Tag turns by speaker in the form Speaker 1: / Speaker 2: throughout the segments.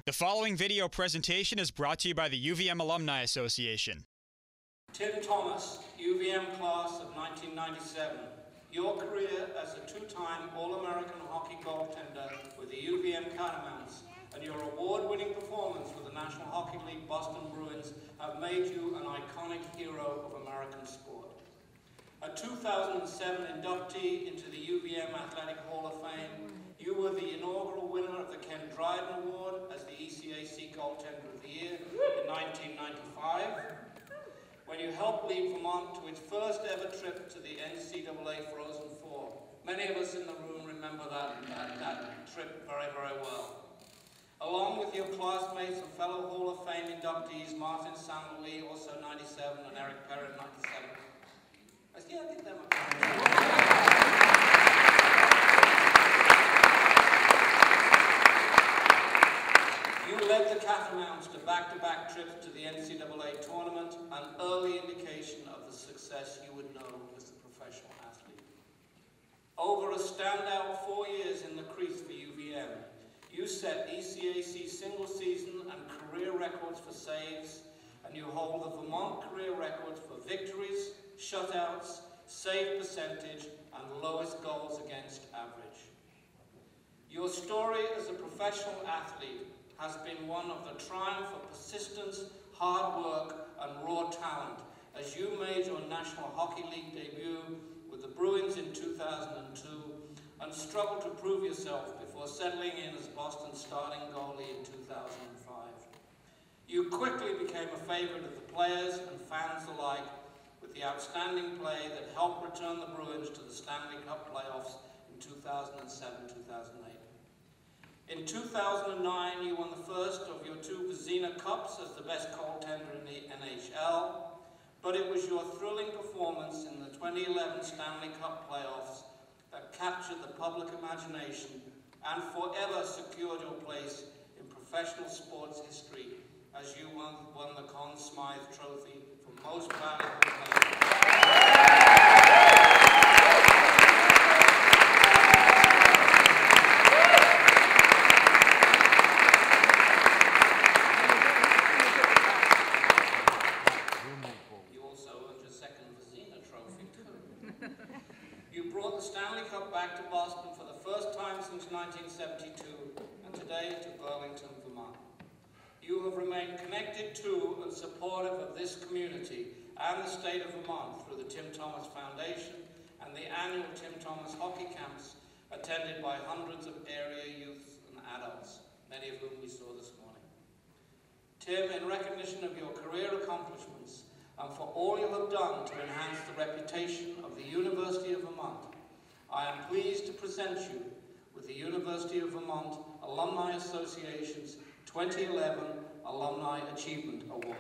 Speaker 1: The following video presentation is brought to you by the UVM Alumni Association.
Speaker 2: Tim Thomas, UVM class of 1997. Your career as a two-time All-American hockey goaltender with the UVM Catamounts and your award-winning performance with the National Hockey League Boston Bruins have made you an iconic hero of American sport. A 2007 inductee into the UVM Athletic Hall of Fame, you were the inaugural winner of the Ken Dryden Award as the ECAC Goaltender of the Year in 1995, when you helped lead Vermont to its first ever trip to the NCAA Frozen Four. Many of us in the room remember that trip very, very well. Along with your classmates and fellow Hall of Fame inductees, Martin Saint-Louis, also 97, and Eric Perrin, 97. Yeah, give them a You led the Catamounts to back-to-back trips to the NCAA tournament, an early indication of the success you would know as a professional athlete. Over a standout 4 years in the crease for UVM, you set ECAC single season and career records for saves, and you hold the Vermont career records for victories, shutouts, save percentage, and lowest goals against average. Your story as a professional athlete has been one of the triumph of persistence, hard work, and raw talent as you made your National Hockey League debut with the Bruins in 2002 and struggled to prove yourself before settling in as Boston's starting goalie in 2005. You quickly became a favorite of the players and fans alike with the outstanding play that helped return the Bruins to the Stanley Cup playoffs in 2007-2008. In 2009, you won the first of your two Vezina Cups as the best goaltender in the NHL, but it was your thrilling performance in the 2011 Stanley Cup playoffs that captured the public imagination and forever secured your place in professional sports history as you won the Conn Smythe Trophy for Most Valuable Player. You also earned your second Vezina Trophy too. You brought the Stanley Cup back to Boston for the first time since 1972 and today to Burlington, Vermont. You have remained connected to and supportive of this community and the state of Vermont through the Tim Thomas Foundation and the annual Tim Thomas hockey camps attended by hundreds of area youth and adults, many of whom we saw this morning. Tim, in recognition of your career accomplishments and for all you have done to enhance the reputation of the University of Vermont, I am pleased to present you with the University of Vermont Alumni Association's 2011 Alumni Achievement Award.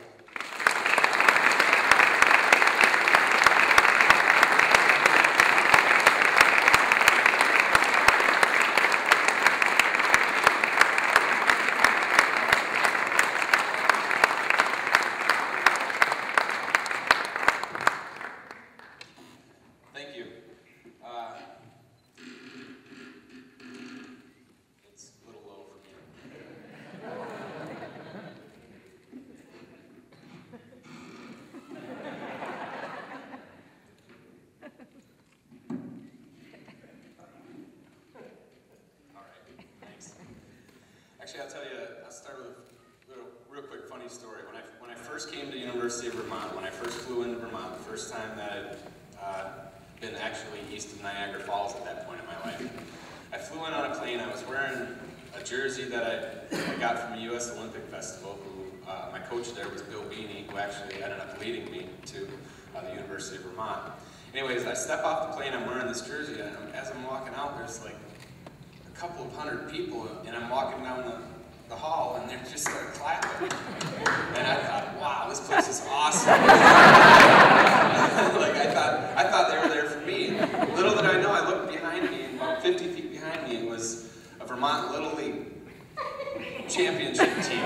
Speaker 2: Thank you. It's a little low for me. Actually, I'll tell you, I'll start with a real quick funny story. When I first came to the University of Vermont, when I first flew into Vermont, the first time that I'd been actually east of Niagara Falls at that point in my life, I flew in on a plane. I was wearing a jersey that I got from the U.S. Olympic Festival, my coach there was Bill Beanie, who actually ended up leading me to the University of Vermont. Anyways, I step off the plane, I'm wearing this jersey, and as I'm walking out, there's like a couple of hundred people, and I'm walking down the hall, and they just start clapping. And I thought, wow, this place is awesome. Like I thought they were there for me. Little did I know, I looked behind me, and about 50 feet behind me was a Vermont Little League championship team.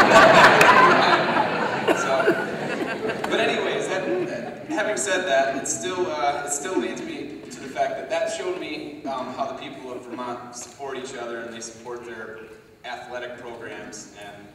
Speaker 2: But anyways, having said that, it still leads me to the fact that showed me how the people of Vermont support each other and they support their
Speaker 3: athletic programs,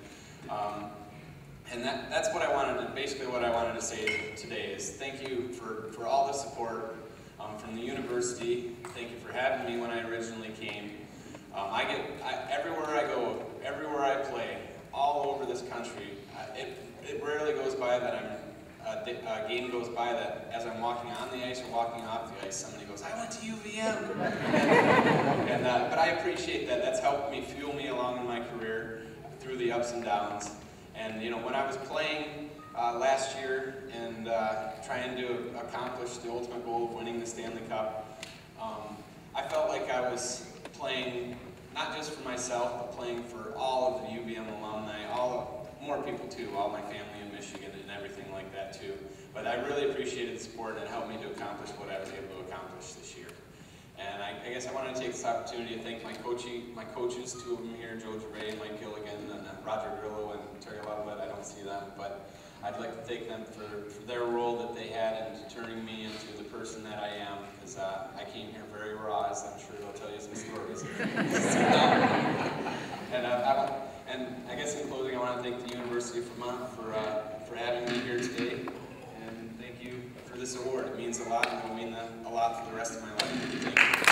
Speaker 3: and that's what I wanted to, basically what I wanted to say today is thank you for all the support from the university. Thank you for having me when I originally came. Everywhere I go, everywhere I play, all over this country, it rarely goes by that a game goes by that as I'm walking on the ice or walking off the ice, somebody goes, "I went to UVM." But I appreciate that. That's helped me, fuel me along in my career through the ups and downs. And you know, when I was playing last year and trying to accomplish the ultimate goal of winning the Stanley Cup, I felt like I was playing not just for myself, but playing for all of the UVM alumni, more people too, all my family in Michigan and everything like that too. But I really appreciated the support, and it helped me to accomplish what I was able to accomplish this year. And I guess I wanted to take this opportunity to thank my coaches, two of them here, Joe Gervais, Mike Gilligan, and Roger Grillo and Terry Lovelet. I don't see them, but I'd like to thank them for their role that they had in turning me into the person that I am, because I came here very raw, as I'm sure they'll tell you some stories. And I guess in closing, I want to thank the University of Vermont for having me here today, and thank you for this award. It means a lot, and it will mean a lot for the rest of my life. Thank you.